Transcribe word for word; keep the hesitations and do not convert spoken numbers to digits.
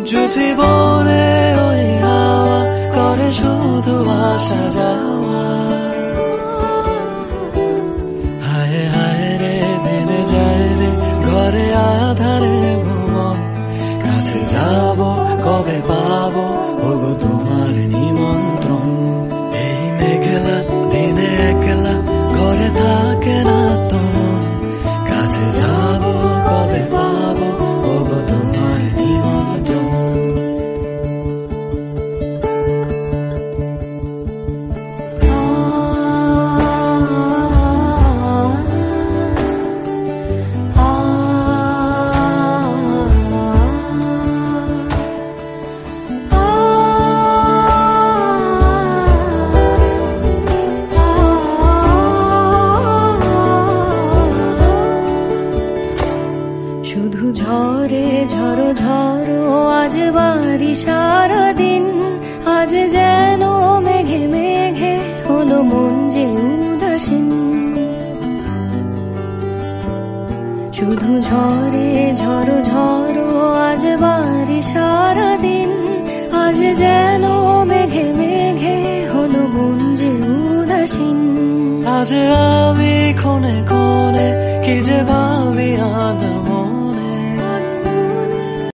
যদি বনে ওই হাওয়া করে শুধু আসা যাওয়া। হায় হায় রে দিনে যায় রে ঘরে আধারে ভুবন, কাছে যাব কবে পাবো ওগো তোমার নিমন্ত্রণ। এই মেঘলা দিনে একলা ঘরে থাকে না তোমার, কাছে যাব কবে পাবো ওগো তোমার নিমন্ত্রণ। শুধু ঝরে ঝড়ো ঝড়ো আজ বাড়ি সারাদিন, আজ যেন মেঘে মেঘে হলো মন যে উদাসীন। শুধু ঝরে ঝড়ো ঝড়ো আজ বাড়ি সারাদিন, আজ যেন মেঘে মেঘে হলো মন যে উদাসীন। আজ আমি ক্ষণে ক্ষণে কি যে ভাবি আনম